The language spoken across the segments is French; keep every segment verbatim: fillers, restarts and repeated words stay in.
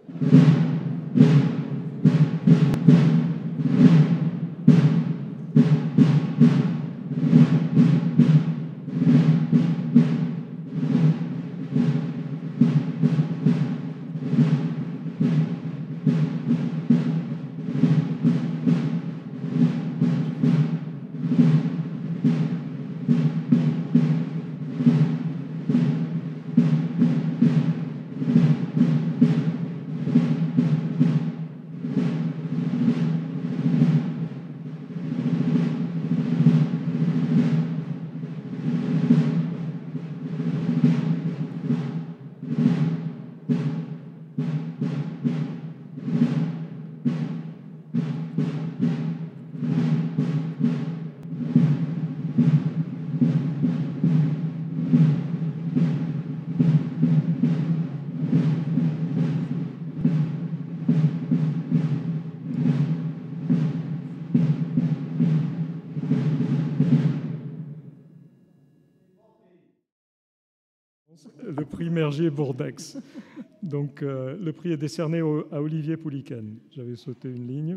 Le prix Mergier-Bourdex. Donc, euh, le prix est décerné au, à Olivier Pouliken. J'avais sauté une ligne.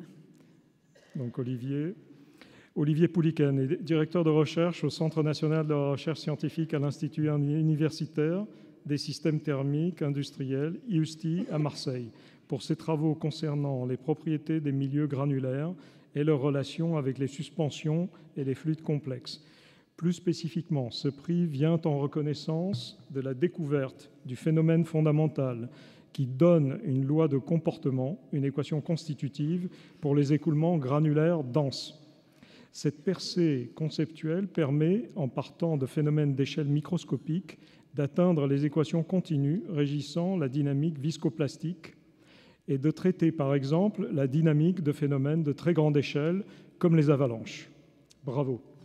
Donc, Olivier. Olivier Pouliken est directeur de recherche au Centre national de la recherche scientifique à l'Institut universitaire des systèmes thermiques industriels, I U S T I, à Marseille, pour ses travaux concernant les propriétés des milieux granulaires et leur relation avec les suspensions et les fluides complexes. Plus spécifiquement, ce prix vient en reconnaissance de la découverte du phénomène fondamental qui donne une loi de comportement, une équation constitutive pour les écoulements granulaires denses. Cette percée conceptuelle permet, en partant de phénomènes d'échelle microscopique, d'atteindre les équations continues régissant la dynamique viscoplastique et de traiter, par exemple, la dynamique de phénomènes de très grande échelle, comme les avalanches. Bravo.